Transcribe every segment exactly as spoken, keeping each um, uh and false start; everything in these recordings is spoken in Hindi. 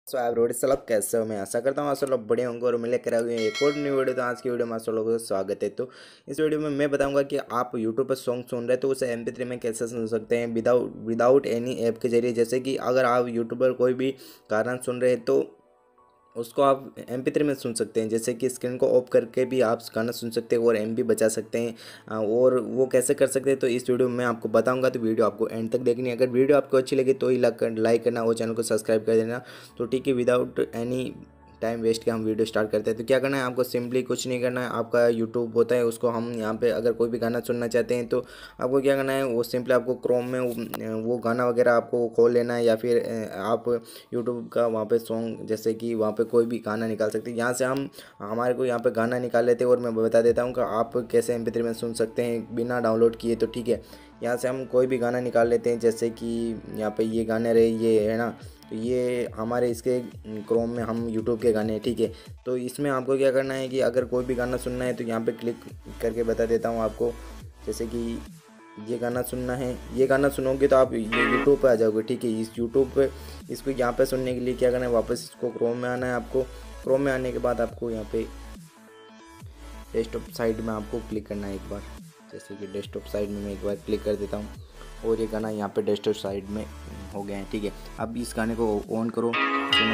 सो आप रोड सलाब कैसे हो। मैं आशा करता हूँ आप सब लोग बड़े होंगे और मिले कर आगे एक और न्यू वीडियो। तो आज की वीडियो में आप सब लोगों का स्वागत है। तो इस वीडियो में मैं बताऊंगा कि आप यूट्यूब पर सॉन्ग सुन रहे हैं तो उसे एम पी थ्री में कैसे सुन सकते हैं विदाउट विदाउट एनी ऐप के जरिए। जैसे कि अगर आप यूट्यूब पर कोई भी गाना सुन रहे हैं तो उसको आप एम पी थ्री में सुन सकते हैं। जैसे कि स्क्रीन को ऑफ करके भी आप गाना सुन सकते हैं और एम बी बचा सकते हैं। आ, और वो कैसे कर सकते हैं तो इस वीडियो में मैं आपको बताऊंगा। तो वीडियो आपको एंड तक देखनी है। अगर वीडियो आपको अच्छी लगी तो ही लाइक करना और चैनल को सब्सक्राइब कर देना। तो ठीक है, विदाउट एनी टाइम वेस्ट के हम वीडियो स्टार्ट करते हैं। तो क्या करना है, आपको सिंपली कुछ नहीं करना है। आपका यूट्यूब होता है, उसको हम यहाँ पे अगर कोई भी गाना सुनना चाहते हैं तो आपको क्या करना है, वो सिंपली आपको क्रोम में वो, वो गाना वगैरह आपको खोल लेना है। या फिर आप यूट्यूब का वहाँ पे सॉन्ग, जैसे कि वहाँ पे कोई भी गाना निकाल सकते हैं। यहाँ से हम हमारे को यहाँ पे गाना निकाल लेते हैं और मैं बता देता हूँ कि आप कैसे एम पी थ्री में सुन सकते हैं बिना डाउनलोड किए। तो ठीक है, यहाँ से हम कोई भी गाना निकाल लेते हैं। जैसे कि यहाँ पे ये गाने रहे, ये है ना, तो ये हमारे इसके क्रोम में हम यूट्यूब के गाने हैं। ठीक है, तो इसमें आपको क्या करना है कि अगर कोई भी गाना सुनना है तो यहाँ पे क्लिक करके बता देता हूँ आपको। जैसे कि ये गाना सुनना है, ये गाना सुनोगे तो आप यूट्यूब पे आ जाओगे। ठीक है, इस यूट्यूब पे इसको यहाँ पे सुनने के लिए क्या करना है, वापस इसको क्रोम में आना है। आपको क्रोम में आने के बाद आपको यहाँ पे डेस्कटॉप साइड में आपको क्लिक करना है एक बार। जैसे कि डेस्कटॉप साइड में मैं एक बार क्लिक कर देता हूँ और ये गाना यहाँ पे डेस्कटॉप साइड में हो गया है। ठीक है, अब इस गाने को ऑन करो, सुनो।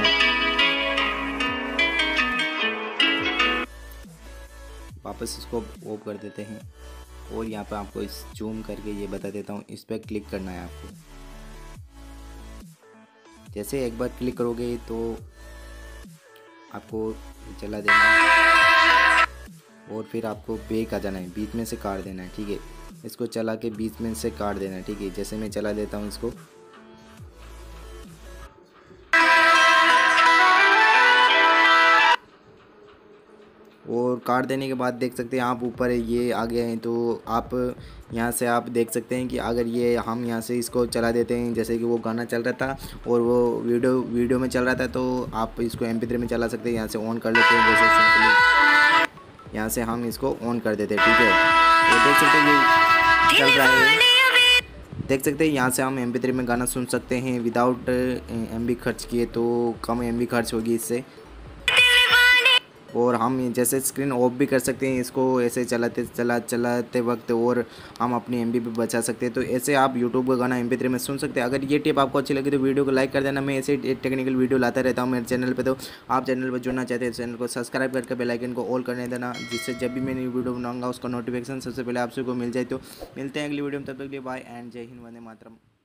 वापस इसको ऑफ कर देते हैं और यहाँ पे आपको इस जूम करके ये बता देता हूँ, इस पर क्लिक करना है आपको। जैसे एक बार क्लिक करोगे तो आपको चला देना है और फिर आपको बैक आ जाना है, बीच में से काट देना है। ठीक है, इसको चला के बीच में से काट देना है। ठीक है, जैसे मैं चला देता हूँ इसको, और काट देने के बाद देख सकते हैं आप ऊपर ये आ गए हैं। तो आप यहाँ से आप देख सकते हैं कि अगर ये हम यहाँ से इसको चला देते हैं, जैसे कि वो गाना चल रहा था और वो वीडियो वीडियो में चल रहा था, तो आप इसको एम पी थ्री में चला सकते हैं। यहाँ से ऑन कर लेते हैं, जैसे सिंपली यहाँ से हम इसको ऑन कर देते हैं। ठीक है, तो देख सकते हैं ये चल रहा है। देख सकते हैं यहाँ से हम एम पी थ्री में गाना सुन सकते हैं विदाउट एम बी खर्च किए। तो कम एम बी खर्च होगी इससे, और हम जैसे स्क्रीन ऑफ भी कर सकते हैं इसको ऐसे चलाते चला चलाते वक्त, और हम अपनी एम बी भी बचा सकते हैं। तो ऐसे आप यूट्यूब का गाना एम पी थ्री में सुन सकते हैं। अगर ये टिप आपको अच्छी लगी तो वीडियो को लाइक कर देना। मैं ऐसे टेक्निकल वीडियो लाता रहता हूँ मेरे चैनल पे। तो आप चैनल पर जुड़ना चाहते हैं तो चैनल को सब्सक्राइब करके बेल आइकन को ऑल करने देना, जिससे जब भी मैं न्यू वीडियो बनाऊंगा उसका नोटिफिकेशन सबसे पहले आप सबको मिल जाए। तो मिलते हैं अगली वीडियो में, तब तक के लिए बाय एंड जय हिंद, वंदे मातरम।